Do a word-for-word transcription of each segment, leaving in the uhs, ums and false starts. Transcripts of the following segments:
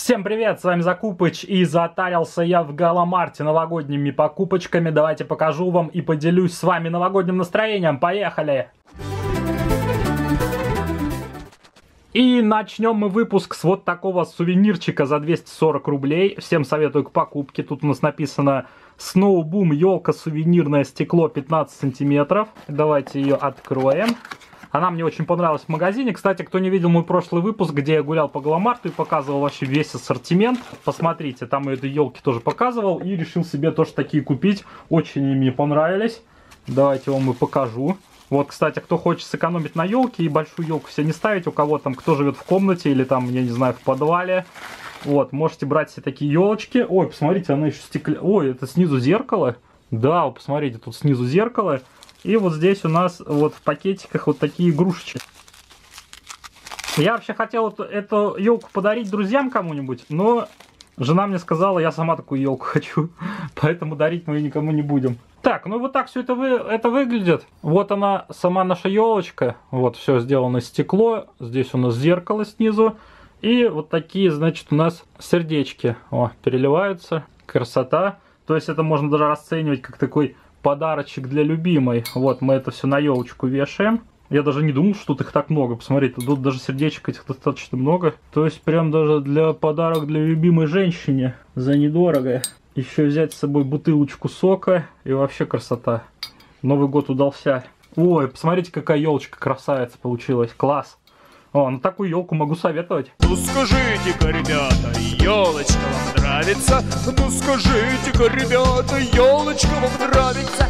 Всем привет, с вами Закупыч, и затарился я в Галамарте новогодними покупочками. Давайте покажу вам и поделюсь с вами новогодним настроением. Поехали! И начнем мы выпуск с вот такого сувенирчика за двести сорок рублей. Всем советую к покупке. Тут у нас написано Snow Boom, елка, сувенирное стекло, пятнадцать сантиметров. Давайте ее откроем. Она мне очень понравилась в магазине. Кстати, кто не видел мой прошлый выпуск, где я гулял по Галамарту и показывал вообще весь ассортимент, посмотрите, там я этой елки тоже показывал и решил себе тоже такие купить. Очень они мне понравились. Давайте вам и покажу. Вот, кстати, кто хочет сэкономить на елке и большую елку себе не ставить, у кого там, кто живет в комнате или там, я не знаю, в подвале, вот, можете брать себе такие елочки. Ой, посмотрите, она еще стекля... Ой, это снизу зеркало. Да, посмотрите, тут снизу зеркало. И вот здесь у нас вот в пакетиках вот такие игрушечки. Я вообще хотел эту, эту елку подарить друзьям кому-нибудь, но жена мне сказала, я сама такую елку хочу, поэтому дарить мы ее никому не будем. Так, ну вот так все это, вы, это выглядит. Вот она, сама наша елочка. Вот все сделано из стекло. Здесь у нас зеркало снизу. И вот такие, значит, у нас сердечки. О, переливаются. Красота. То есть это можно даже расценивать как такой подарочек для любимой. Вот мы это все на елочку вешаем. Я даже не думал, что тут их так много. Посмотрите, тут даже сердечек этих достаточно много. То есть прям даже для подарок для любимой женщине. За недорого. Еще взять с собой бутылочку сока. И вообще красота. Новый год удался. Ой, посмотрите, какая елочка красавица получилась. Класс. О, ну такую елку могу советовать. Ну скажите-ка, ребята, елочка вам нравится? Ну скажите-ка, ребята, елочка вам нравится?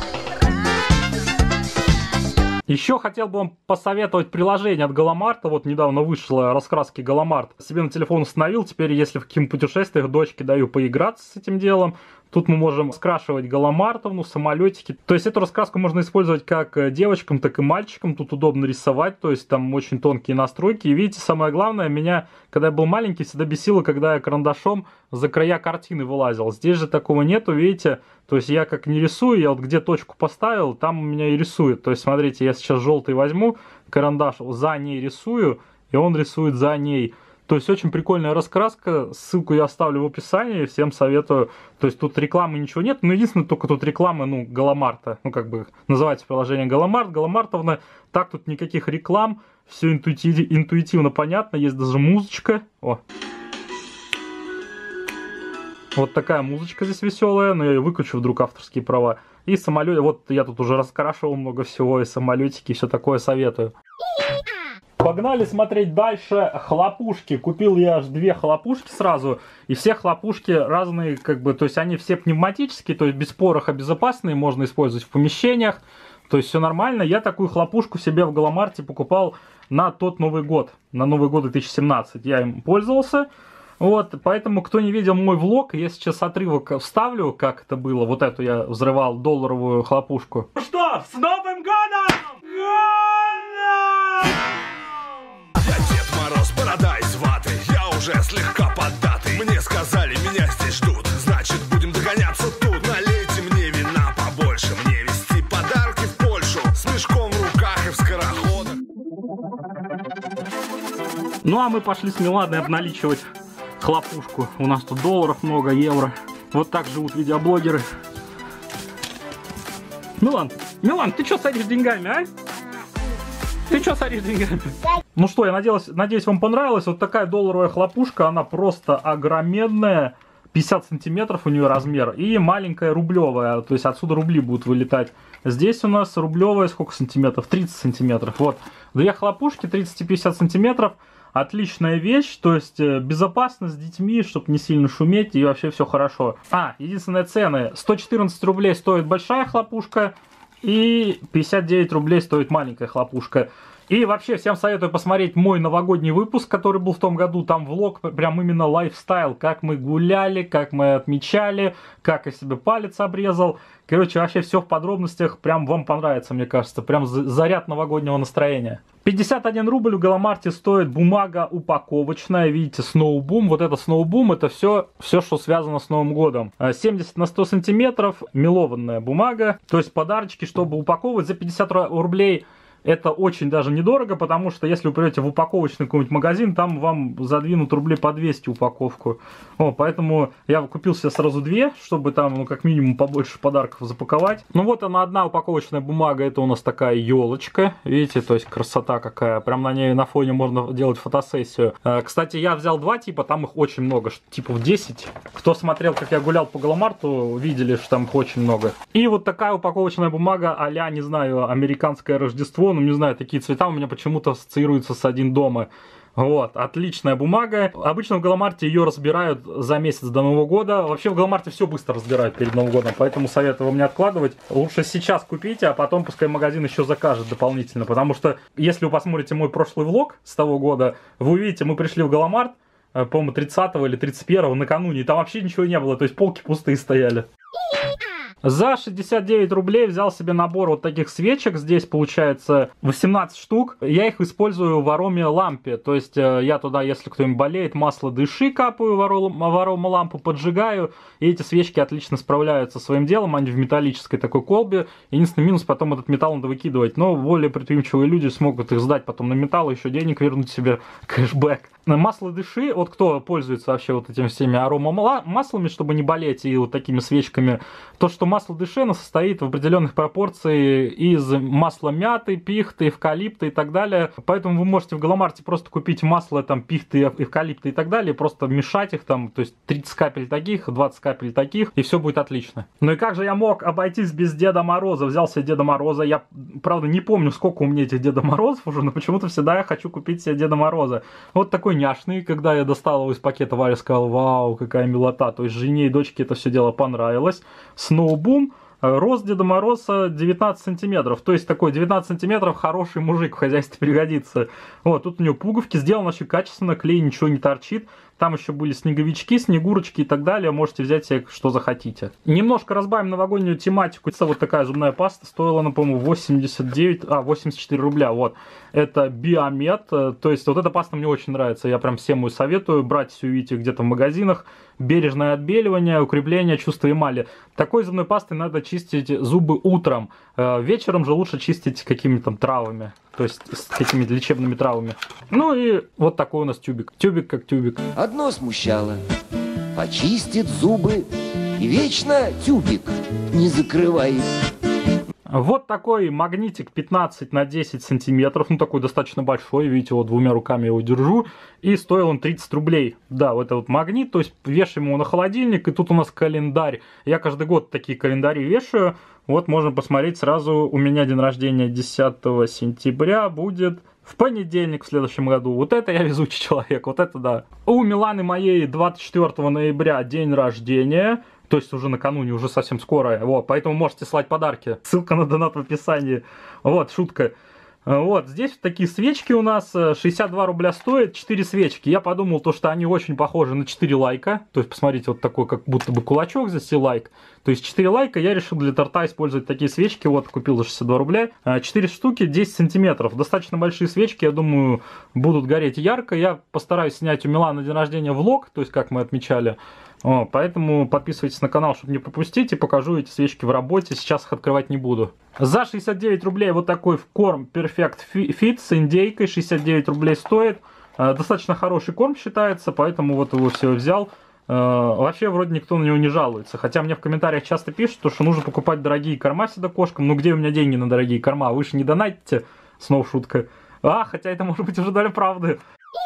Еще хотел бы вам посоветовать приложение от Галамарта. Вот недавно вышло раскраски Галамарт. Себе на телефон установил. Теперь, если в каких-нибудь путешествиях дочке даю поиграться с этим делом, тут мы можем скрашивать Галамартовну, самолетики. То есть эту раскраску можно использовать как девочкам, так и мальчикам. Тут удобно рисовать, то есть там очень тонкие настройки. И видите, самое главное, меня, когда я был маленький, всегда бесило, когда я карандашом за края картины вылазил. Здесь же такого нету, видите. То есть я как не рисую, я вот где точку поставил, там у меня и рисует. То есть смотрите, я сейчас желтый возьму, карандаш за ней рисую, и он рисует за ней. То есть очень прикольная раскраска, ссылку я оставлю в описании, всем советую. То есть тут рекламы ничего нет, но единственное, только тут реклама, ну, Галамарта, ну, как бы называется приложение Галамарт, Галамартовна. Так тут никаких реклам, все интуитив, интуитивно понятно, есть даже музычка. О. Вот такая музычка здесь веселая, но я ее выключу, вдруг авторские права. И самолет, вот я тут уже раскрашивал много всего, и самолетики, и все такое советую. Погнали смотреть дальше. Хлопушки. Купил я аж две хлопушки сразу. И все хлопушки разные, как бы, то есть они все пневматические, то есть без пороха, безопасные, можно использовать в помещениях. То есть все нормально. Я такую хлопушку себе в Галамарте покупал на тот Новый год. На Новый год две тысячи семнадцатый. Я им пользовался. Вот, поэтому, кто не видел мой влог, я сейчас отрывок вставлю, как это было. Вот эту я взрывал долларовую хлопушку. Ну что, с Новым годом! Я Дед Мороз, борода из ваты, я уже слегка поддатый. Мне сказали, меня здесь ждут, значит будем догоняться тут. Налейте мне вина побольше, мне везти подарки в Польшу. С мешком в руках и в скороходах. Ну а мы пошли с Миладой обналичивать хлопушку. У нас тут долларов много, евро. Вот так живут видеоблогеры. Милан, Милан, ты что соришь деньгами, а? Ты что соришь деньгами? Ну что, я надеюсь, надеюсь, вам понравилось. Вот такая долларовая хлопушка, она просто огроменная. пятьдесят сантиметров у нее размер. И маленькая рублевая, то есть отсюда рубли будут вылетать. Здесь у нас рублевая сколько сантиметров? тридцать сантиметров. Вот, две хлопушки, тридцать и пятьдесят сантиметров. Отличная вещь, то есть безопасно с детьми, чтобы не сильно шуметь, и вообще все хорошо. А, единственные цены. сто четырнадцать рублей стоит большая хлопушка, и пятьдесят девять рублей стоит маленькая хлопушка. И вообще всем советую посмотреть мой новогодний выпуск, который был в том году. Там влог прям именно лайфстайл, как мы гуляли, как мы отмечали, как я себе палец обрезал. Короче, вообще все в подробностях. Прям вам понравится, мне кажется. Прям заряд новогоднего настроения. пятьдесят один рубль в Галамарте стоит бумага упаковочная. Видите, Snow Boom. Вот это Snow Boom, это все, все, что связано с Новым годом. семьдесят на сто сантиметров, мелованная бумага. То есть подарочки, чтобы упаковывать за пятьдесят рублей. это очень даже недорого, потому что если вы придете в упаковочный какой-нибудь магазин, там вам задвинут рублей по двести упаковку. О, поэтому я купил себе сразу две, чтобы там, ну, как минимум побольше подарков запаковать. Ну вот она, одна упаковочная бумага, это у нас такая елочка, видите, то есть красота какая, прям на ней на фоне можно делать фотосессию. Кстати, я взял два типа, там их очень много, типа в десять. Кто смотрел, как я гулял по Галамарту, видели, что там их очень много. И вот такая упаковочная бумага а-ля, не знаю, американское Рождество, ну не знаю, такие цвета у меня почему-то ассоциируются с «Один дома». Вот, отличная бумага. Обычно в Галамарте ее разбирают за месяц до Нового года. Вообще в Галамарте все быстро разбирают перед Новым годом, поэтому советую вам не откладывать. Лучше сейчас купите, а потом пускай магазин еще закажет дополнительно. Потому что если вы посмотрите мой прошлый влог с того года, вы увидите, мы пришли в Галамарт, по-моему, тридцатого или тридцать первого накануне, и там вообще ничего не было, то есть полки пустые стояли. За шестьдесят девять рублей взял себе набор вот таких свечек. Здесь получается восемнадцать штук. Я их использую в ароме лампе. То есть я туда, если кто-нибудь болеет, масло дыши капаю в арома лампу, поджигаю. И эти свечки отлично справляются со своим делом. Они в металлической такой колбе. Единственный минус, потом этот металл надо выкидывать. Но более предприимчивые люди смогут их сдать потом на металл, еще денег вернуть себе, кэшбэк. Масло дыши, вот кто пользуется вообще вот этими всеми аромамаслами, чтобы не болеть, и вот такими свечками, то, что масло дыши, оно состоит в определенных пропорциях из масла мяты, пихты, эвкалипта и так далее. Поэтому вы можете в Галамарте просто купить масло там пихты, эвкалипта и так далее, просто мешать их там, то есть тридцать капель таких, двадцать капель таких, и все будет отлично. Ну и как же я мог обойтись без Деда Мороза? Взял себе Деда Мороза, я, правда, не помню, сколько у меня этих Деда Морозов уже, но почему-то всегда я хочу купить себе Деда Мороза. Вот такой няшный, когда я достал его из пакета, Варя сказала: вау, какая милота. То есть жене и дочке это все дело понравилось. Сноубум. Рост Деда Мороза девятнадцать сантиметров. То есть такой девятнадцать сантиметров, хороший мужик, в хозяйстве пригодится. Вот, тут у него пуговки, сделано очень качественно, клей ничего не торчит. Там еще были снеговички, снегурочки и так далее. Можете взять себе, что захотите. Немножко разбавим новогоднюю тематику. Вот такая зубная паста. Стоила она, по-моему, восемьдесят девять, а, восемьдесят четыре рубля. Вот. Это Биомед. То есть вот эта паста мне очень нравится. Я прям всем ее советую. Брать все, видите, где-то в магазинах. Бережное отбеливание, укрепление чувства эмали. Такой зубной пастой надо чистить зубы утром. Вечером же лучше чистить какими-то там травами. То есть с какими-то лечебными травами. Ну и вот такой у нас тюбик. Тюбик как тюбик. Одно смущало. Почистит зубы и вечно тюбик не закрывает. Вот такой магнитик пятнадцать на десять сантиметров, ну такой достаточно большой, видите, вот двумя руками я его держу, и стоил он тридцать рублей. Да, вот это вот магнит, то есть вешаем его на холодильник, и тут у нас календарь. Я каждый год такие календари вешаю, вот можно посмотреть сразу, у меня день рождения десятого сентября будет в понедельник в следующем году. Вот это я везучий человек, вот это да. У Миланы моей двадцать четвёртого ноября день рождения. То есть уже накануне, уже совсем скоро. Вот, поэтому можете слать подарки. Ссылка на донат в описании. Вот, шутка. Вот, здесь такие свечки у нас. шестьдесят два рубля стоит. четыре свечки. Я подумал, то, что они очень похожи на четыре лайка. То есть, посмотрите, вот такой, как будто бы кулачок здесь и лайк. То есть, четыре лайка. Я решил для торта использовать такие свечки. Вот, купил за шестьдесят два рубля. четыре штуки, десять сантиметров. Достаточно большие свечки, я думаю, будут гореть ярко. Я постараюсь снять у Миланы на день рождения влог. То есть, как мы отмечали. О, поэтому подписывайтесь на канал, чтобы не пропустить, и покажу эти свечки в работе. Сейчас их открывать не буду. За шестьдесят девять рублей вот такой корм Perfect Fit с индейкой. шестьдесят девять рублей стоит. Достаточно хороший корм считается, поэтому вот его все взял. Вообще вроде никто на него не жалуется. Хотя мне в комментариях часто пишут, что нужно покупать дорогие корма сюда кошкам. Ну где у меня деньги на дорогие корма? Вы же не донатите. Снова шутка. А, хотя это может быть уже доля правды.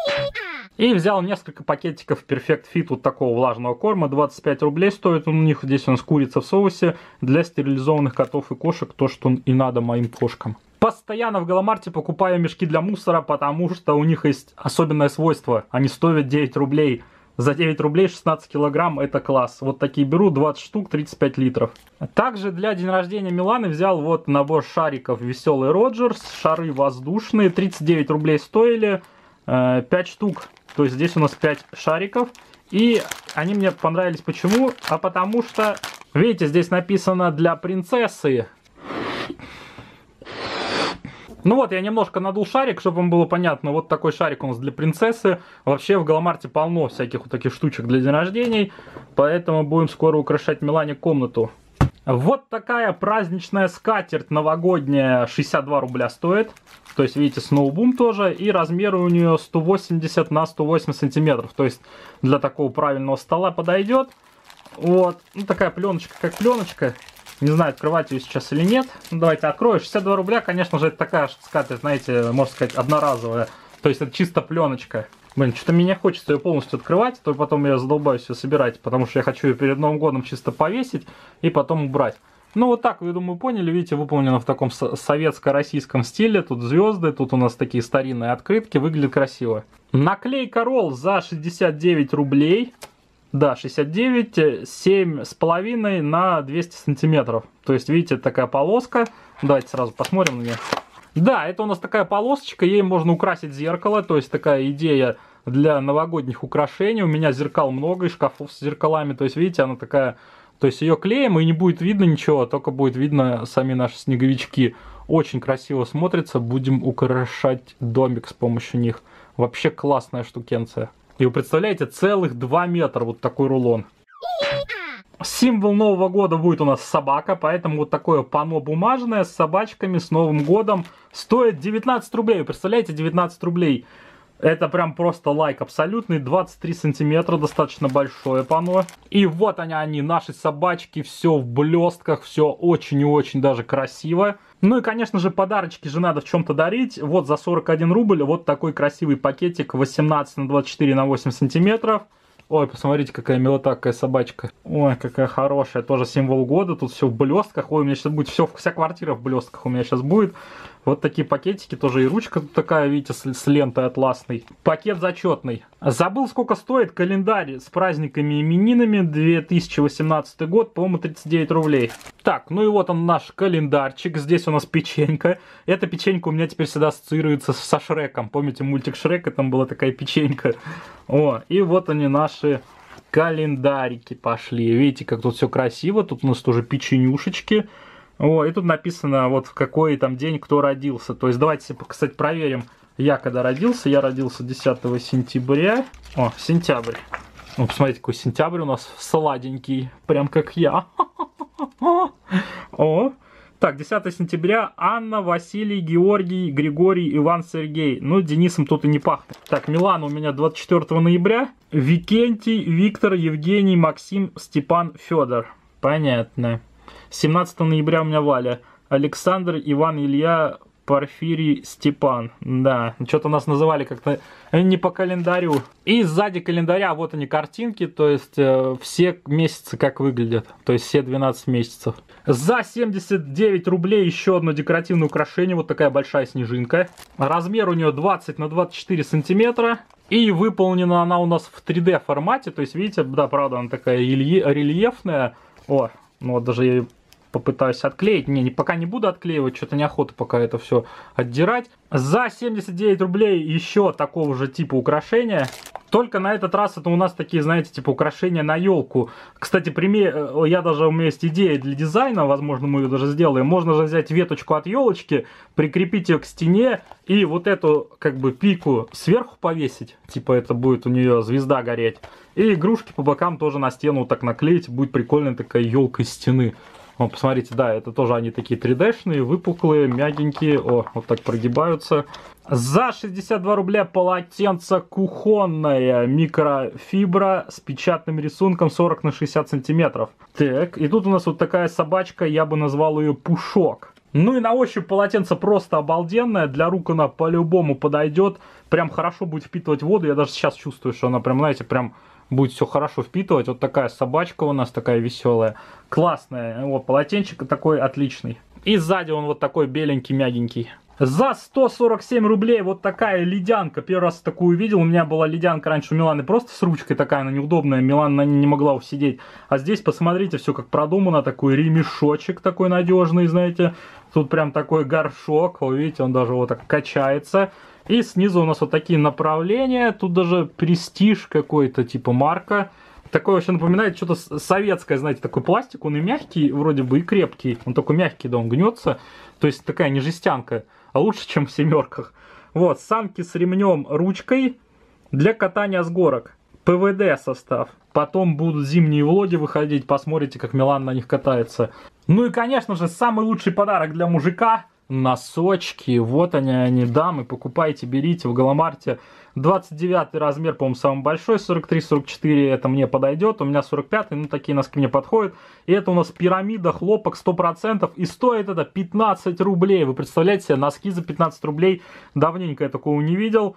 И взял несколько пакетиков Perfect Fit вот такого влажного корма. двадцать пять рублей стоит он у них. Здесь у нас курица в соусе для стерилизованных котов и кошек. То, что и надо моим кошкам. Постоянно в Галамарте покупаю мешки для мусора, потому что у них есть особенное свойство. Они стоят девять рублей. За девять рублей шестнадцать килограмм, это класс. Вот такие беру, двадцать штук, тридцать пять литров. Также для день рождения Миланы взял вот набор шариков Веселый Роджерс. Шары воздушные, тридцать девять рублей стоили. пять штук. То есть здесь у нас пять шариков. И они мне понравились почему? А потому что, видите, здесь написано для принцессы. Ну вот, я немножко надул шарик, чтобы вам было понятно. Вот такой шарик у нас для принцессы. Вообще в Галамарте полно всяких вот таких штучек для день рождений. Поэтому будем скоро украшать Милане комнату. Вот такая праздничная скатерть новогодняя шестьдесят два рубля стоит. То есть, видите, Snow Boom тоже. И размеры у нее сто восемьдесят на сто восемьдесят сантиметров. То есть, для такого правильного стола подойдет. Вот. Ну, такая пленочка, как пленочка. Не знаю, открывать ее сейчас или нет. Ну, давайте открою. шестьдесят два рубля, конечно же, это такая скатерть, знаете, можно сказать, одноразовая. То есть, это чисто пленочка. Блин, что-то мне не хочется ее полностью открывать, то потом я задолбаюсь ее собирать, потому что я хочу ее перед Новым годом чисто повесить и потом убрать. Ну вот так, вы, думаю, поняли, видите, выполнено в таком советско-российском стиле. Тут звезды, тут у нас такие старинные открытки, выглядит красиво. Наклейка Roll за шестьдесят девять рублей. Да, шестьдесят девять, семь с половиной на двести сантиметров. То есть, видите, такая полоска. Давайте сразу посмотрим на нее. Да, это у нас такая полосочка, ей можно украсить зеркало, то есть такая идея для новогодних украшений. У меня зеркал много и шкафов с зеркалами, то есть видите, она такая, то есть ее клеим и не будет видно ничего, только будет видно сами наши снеговички. Очень красиво смотрится, будем украшать домик с помощью них. Вообще классная штукенция. И вы представляете, целых два метра вот такой рулон. Символ Нового года будет у нас собака, поэтому вот такое панно бумажное с собачками с Новым годом стоит девятнадцать рублей. Вы представляете, девятнадцать рублей. Это прям просто лайк абсолютный. двадцать три сантиметра, достаточно большое панно. И вот они, они, наши собачки, все в блестках, все очень и очень даже красиво. Ну и, конечно же, подарочки же надо в чем-то дарить. Вот за сорок один рубль вот такой красивый пакетик восемнадцать на двадцать четыре на восемь сантиметров. Ой, посмотрите, какая милота, какая собачка. Ой, какая хорошая. Тоже символ года. Тут все в блестках. Ой, у меня сейчас будет все, вся квартира в блестках у меня сейчас будет. Вот такие пакетики. Тоже и ручка тут такая, видите, с, с лентой атласной. Пакет зачетный. Забыл, сколько стоит календарь с праздниками и именинами. две тысячи восемнадцатый год, по-моему, тридцать девять рублей. Так, ну и вот он наш календарчик. Здесь у нас печенька. Эта печенька у меня теперь всегда ассоциируется со Шреком. Помните мультик Шрека? Там была такая печенька. О, и вот они наши календарики пошли. Видите, как тут все красиво. Тут у нас тоже печенюшечки. О, и тут написано, вот в какой там день кто родился. То есть давайте, кстати, проверим, я когда родился. Я родился десятого сентября. О, сентябрь. Ну, посмотрите, какой сентябрь у нас сладенький. Прям как я. О, так, десятого сентября Анна, Василий, Георгий, Григорий, Иван, Сергей. Ну, Денисом тут и не пахнет. Так, Милана у меня двадцать четвёртого ноября. Викентий, Виктор, Евгений, Максим, Степан, Федор. Понятно. семнадцатого ноября у меня Валя. Александр, Иван, Илья, Порфирий, Степан. Да, что-то нас называли как-то не по календарю. И сзади календаря вот они картинки, то есть э, все месяцы как выглядят. То есть все двенадцать месяцев. За семьдесят девять рублей еще одно декоративное украшение. Вот такая большая снежинка. Размер у нее двадцать на двадцать четыре сантиметра. И выполнена она у нас в три дэ формате. То есть видите, да, правда, она такая рельефная. О, ну вот даже я попытаюсь отклеить. Не, не, пока не буду отклеивать, что-то неохота пока это все отдирать. За семьдесят девять рублей еще такого же типа украшения. Только на этот раз это у нас такие, знаете, типа украшения на елку. Кстати, пример, я даже, у меня есть идея для дизайна, возможно, мы ее даже сделаем. Можно же взять веточку от елочки, прикрепить ее к стене и вот эту, как бы, пику сверху повесить. Типа это будет у нее звезда гореть. И игрушки по бокам тоже на стену вот так наклеить. Будет прикольная такая елка из стены. О, посмотрите, да, это тоже они такие три дэ-шные, выпуклые, мягенькие. О, вот так прогибаются. За шестьдесят два рубля полотенце кухонное, микрофибра с печатным рисунком сорок на шестьдесят сантиметров. Так, и тут у нас вот такая собачка, я бы назвал ее Пушок. Ну и на ощупь полотенце просто обалденное, для рук она по-любому подойдет. Прям хорошо будет впитывать воду, я даже сейчас чувствую, что она прям, знаете, прям... будет все хорошо впитывать. Вот такая собачка у нас, такая веселая. Классная. Вот, полотенчик такой отличный. И сзади он вот такой беленький, мягенький. За сто сорок семь рублей вот такая ледянка. Первый раз такую увидел. У меня была ледянка раньше у Миланы просто с ручкой такая, она неудобная. Милана на ней не могла усидеть. А здесь, посмотрите, все как продумано. Такой ремешочек такой надежный, знаете. Тут прям такой горшок. Вы видите, он даже вот так качается. И снизу у нас вот такие направления. Тут даже престиж какой-то, типа марка. Такой вообще напоминает что-то советское, знаете, такой пластик. Он и мягкий, вроде бы, и крепкий. Он такой мягкий, да, он гнется. То есть такая не жестянка, а лучше, чем в семерках. Вот, санки с ремнем, ручкой для катания с горок. пэ вэ дэ состав. Потом будут зимние влоги выходить, посмотрите, как Милана на них катается. Ну и, конечно же, самый лучший подарок для мужика — носочки. Вот они, они, дамы, покупайте, берите в Галамарте. двадцать девятый размер, по-моему, самый большой, сорок три сорок четыре, это мне подойдет. У меня сорок пятый, ну такие носки мне подходят. И это у нас пирамида, хлопок сто процентов. И стоит это пятнадцать рублей. Вы представляете себе, носки за пятнадцать рублей? Давненько я такого не видел.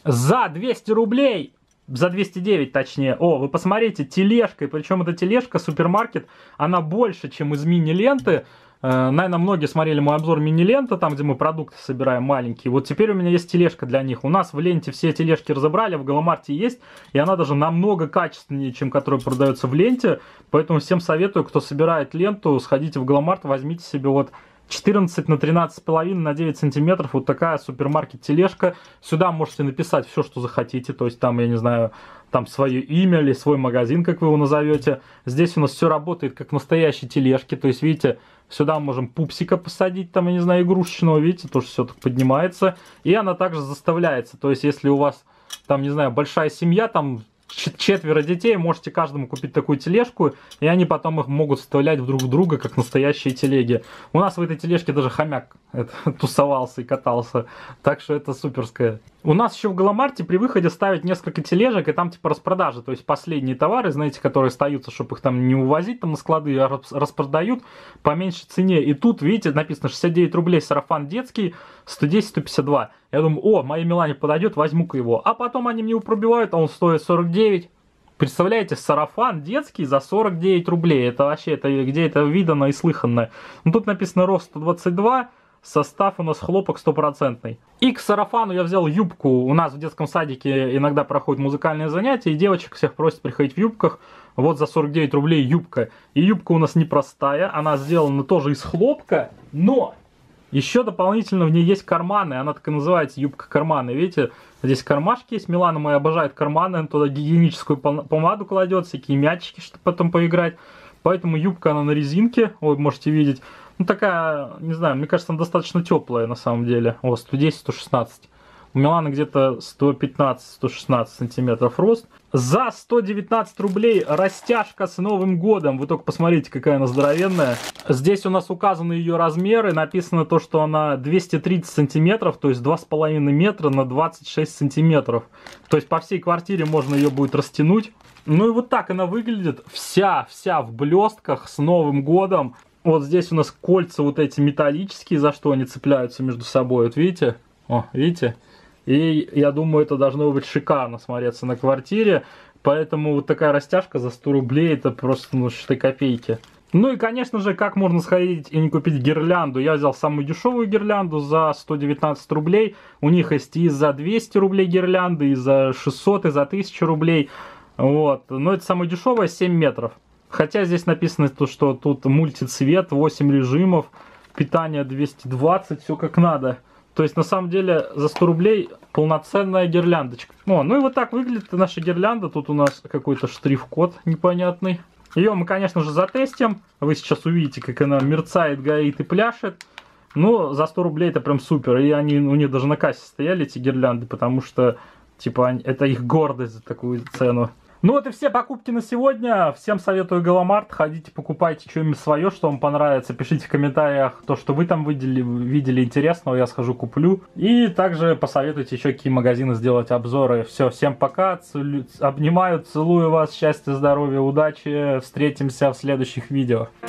За двести рублей... За двести девять, точнее. О, вы посмотрите, тележка. И причем эта тележка, супермаркет, она больше, чем из мини-ленты. Э, наверное, многие смотрели мой обзор мини-ленты, там, где мы продукты собираем маленькие. Вот теперь у меня есть тележка для них. У нас в ленте все тележки разобрали, в Галамарте есть. И она даже намного качественнее, чем которая продается в ленте. Поэтому всем советую, кто собирает ленту, сходите в Галамарт, возьмите себе вот четырнадцать на тринадцать с половиной на девять сантиметров. Вот такая супермаркет тележка. Сюда можете написать все, что захотите. То есть там, я не знаю, там свое имя или свой магазин, как вы его назовете. Здесь у нас все работает как настоящие тележки. То есть, видите, сюда можем пупсика посадить, там, я не знаю, игрушечного. Видите, тоже все так поднимается. И она также заставляется. То есть, если у вас, там, не знаю, большая семья, там... четверо детей, можете каждому купить такую тележку, и они потом их могут вставлять друг в друга, как настоящие телеги. У нас в этой тележке даже хомяк это, тусовался и катался, так что это суперское. У нас еще в Галамарте при выходе ставят несколько тележек, и там типа распродажи, то есть последние товары, знаете, которые остаются, чтобы их там не увозить там на склады, а распродают по меньшей цене. И тут, видите, написано шестьдесят девять рублей сарафан детский, сто десять сто пятьдесят два. Я думаю, о, моей Милане подойдет, возьму-ка его. А потом они мне его пробивают, а он стоит сорок девять. Представляете, сарафан детский за сорок девять рублей. Это вообще, это где это видано и слыханно. Ну, тут написано рост сто двадцать два, состав у нас хлопок стопроцентный. И к сарафану я взял юбку. У нас в детском садике иногда проходят музыкальные занятия, и девочек всех просят приходить в юбках. Вот за сорок девять рублей юбка. И юбка у нас непростая, она сделана тоже из хлопка, но... еще дополнительно в ней есть карманы, она так и называется, юбка-карманы. Видите, здесь кармашки есть, Милана моя обожает карманы, она туда гигиеническую помаду кладет, всякие мячики, чтобы потом поиграть. Поэтому юбка, она на резинке, вы можете видеть. Ну такая, не знаю, мне кажется, она достаточно теплая на самом деле. О, сто десять сто шестнадцать. У Миланы где-то сто пятнадцать сто шестнадцать сантиметров рост. За сто девятнадцать рублей растяжка с Новым годом. Вы только посмотрите, какая она здоровенная. Здесь у нас указаны ее размеры. Написано то, что она двести тридцать сантиметров, то есть два с половиной метра на двадцать шесть сантиметров. То есть по всей квартире можно ее будет растянуть. Ну и вот так она выглядит. Вся, вся в блестках с Новым годом. Вот здесь у нас кольца вот эти металлические, за что они цепляются между собой. Вот видите? О, видите? И я думаю, это должно быть шикарно смотреться на квартире. Поэтому вот такая растяжка за сто рублей, это просто, ну, считай, копейки. Ну и, конечно же, как можно сходить и не купить гирлянду. Я взял самую дешевую гирлянду за сто девятнадцать рублей. У них есть и за двести рублей гирлянды, и за шестьсот, и за тысячу рублей. Вот. Но это самая дешевая, семь метров. Хотя здесь написано, что тут мультицвет, восемь режимов, питание двести двадцать, все как надо. То есть, на самом деле, за сто рублей полноценная гирляндочка. О, ну и вот так выглядит наша гирлянда. Тут у нас какой-то штрих-код непонятный. Ее мы, конечно же, затестим. Вы сейчас увидите, как она мерцает, горит и пляшет. Но за сто рублей это прям супер. И они у них даже на кассе стояли, эти гирлянды, потому что, типа, это их гордость за такую цену. Ну вот и все покупки на сегодня. Всем советую Галамарт. Ходите, покупайте что-нибудь свое, что вам понравится. Пишите в комментариях то, что вы там видели, видели интересного. Я схожу, куплю. И также посоветуйте еще какие магазины сделать обзоры. Все, всем пока. Целю... Обнимаю, целую вас. Счастья, здоровья, удачи. Встретимся в следующих видео.